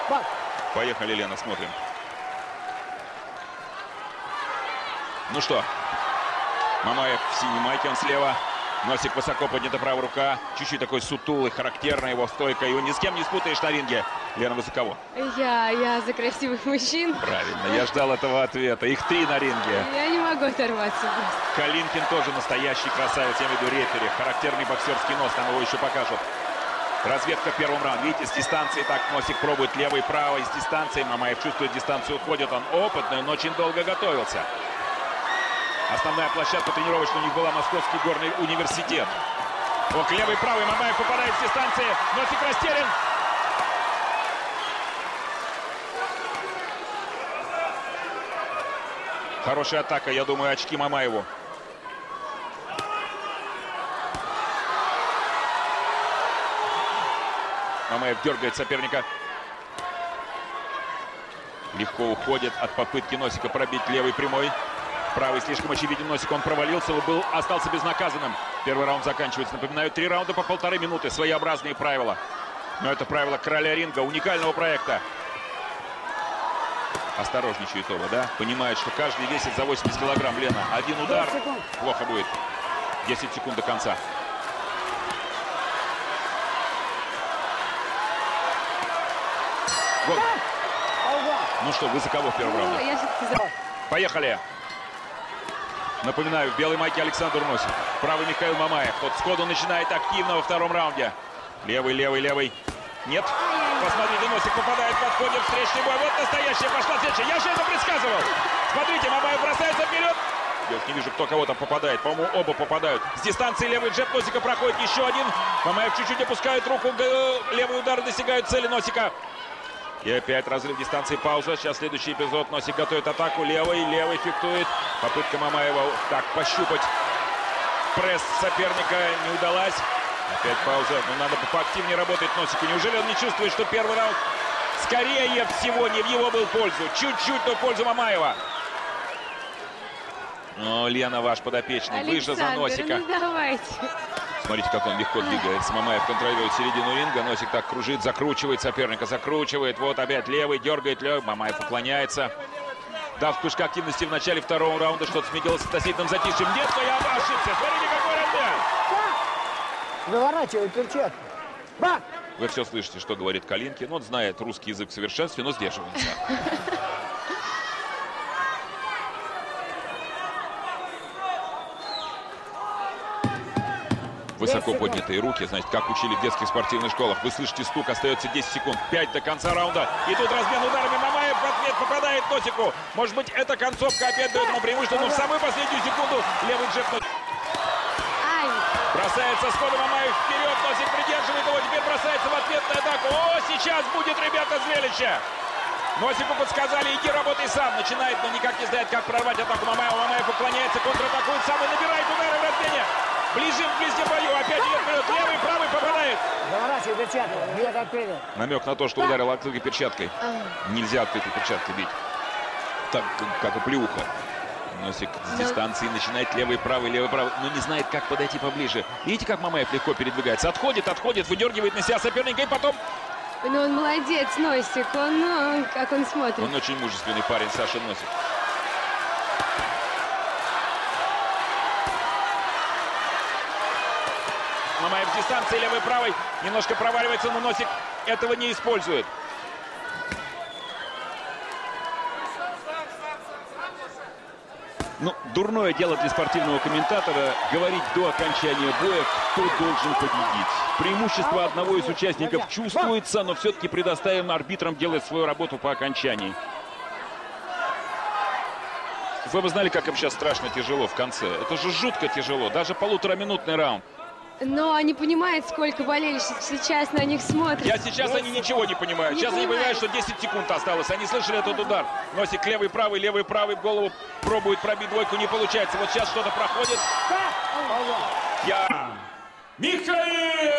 Поехали, Лена, смотрим. Ну что, Мамаев в синей майке, он слева. Носик высоко поднята правая рука. Чуть-чуть такой сутулый, характерная его стойка. Его ни с кем не спутаешь на ринге. Лена Высоково. Я за красивых мужчин. Правильно, я ждал этого ответа. Их 3 на ринге. Я не могу оторваться просто. Калинкин тоже настоящий красавец, я имею в виду рефери. Характерный боксерский нос, там его еще покажут. Разведка в первом раунде. Видите, с дистанции так Носик пробует левой и правой. С дистанции Мамаев чувствует дистанцию, уходит. Он опытный, он очень долго готовился. Основная площадка тренировочная у них была Московский горный университет. Ох, левый и правый. Мамаев попадает с дистанции. Носик растерян. Хорошая атака, я думаю, очки Мамаеву. Мамаев дергает соперника. Легко уходит от попытки Носика пробить левый прямой. Правый слишком очевиден Носик, он провалился, остался безнаказанным. Первый раунд заканчивается. Напоминаю, 3 раунда по 1,5 минуты. Своеобразные правила. Но это правила короля ринга, уникального проекта. Осторожничает оба, да? Понимает, что каждый весит за 80 килограмм. Лена, один удар. Плохо будет. 10 секунд до конца. Гол. Ну что, Высоково в первом раунде. Поехали. Напоминаю, в белой майке Александр Носик. Правый Михаил Мамаев. Вот сходу начинает активно во втором раунде. Левый, левый, левый. Нет. Посмотрите, Носик попадает, подходит, встречный бой. Вот настоящая пошла встреча. Я же это предсказывал. Смотрите, Мамаев бросается вперед. Я не вижу, кто кого-то попадает. По-моему, оба попадают. С дистанции левый джеб Носика проходит еще один. Мамаев чуть-чуть опускает руку. Левый удар достигает цели Носика. И опять разрыв дистанции, пауза. Сейчас следующий эпизод. Носик готовит атаку. Левый фиктует. Попытка Мамаева так пощупать пресс соперника не удалась. Опять пауза. Но надо поактивнее работать Носику. Неужели он не чувствует, что первый раунд, скорее всего, не в его был пользу? Чуть-чуть, но в пользу Мамаева. Но Лена, ваш подопечный, выше за Носика. Ну давайте. Смотрите, как он легко двигается. Мамаев контролирует середину ринга. Носик так кружит, закручивает соперника, закручивает. Вот опять левый, дергает левый. Мамаев уклоняется. Дав вспышка активности в начале второго раунда. Что-то смеделось с относительным затишьем. Нет, но я ошибся. Смотрите, какой раунд. Заворачивай перчатку. Бак! Вы все слышите, что говорит Калинкин. Он знает русский язык в совершенстве, но сдерживается. Высоко поднятые руки, знаете, как учили в детских спортивных школах. Вы слышите стук, остается 10 секунд. 5 до конца раунда. И тут размен ударами Мамаев в ответ попадает Носику. Может быть, эта концовка опять дает ему преимущество, но в самую последнюю секунду левый джеб. Бросается сходу Мамаев вперед. Носик придерживает его, теперь бросается в ответную атаку. О, сейчас будет, ребята, зрелище. Носику подсказали, иди работай сам. Начинает, но никак не знает, как прорвать атаку Мамаева. Мамаев уклоняется, контратакует сам и набирает удары в размене. Ближе в ближнем бою. Опять идет вперед. Левый, правый попадает. Заворачивай перчатку. Билет открыли. Намек на то, что ударил открытой перчаткой. Нельзя открытой перчаткой бить. Так, как и плюха. Носик с дистанции начинает левый, правый, но не знает, как подойти поближе. Видите, как Мамаев легко передвигается? Отходит, выдергивает на себя соперника и потом... Ну он молодец, Носик. Как он смотрит. Он очень мужественный парень, Саша Носик. Мамаев в дистанции левый-правый. Немножко проваливается, но Носик этого не использует. Ну, дурное дело для спортивного комментатора говорить до окончания боя, кто должен победить. Преимущество одного из участников чувствуется, но все-таки предоставим арбитрам делать свою работу по окончании. Вы бы знали, как им сейчас страшно тяжело в конце. Это же жутко тяжело, даже полутораминутный раунд. Но они понимают, сколько болельщиков сейчас на них смотрят. Сейчас они ничего не понимают. Сейчас они понимают, что 10 секунд осталось. Они слышали этот удар. Носик левый-правый в голову. Пробует пробить двойку, не получается. Вот сейчас что-то проходит. Михаил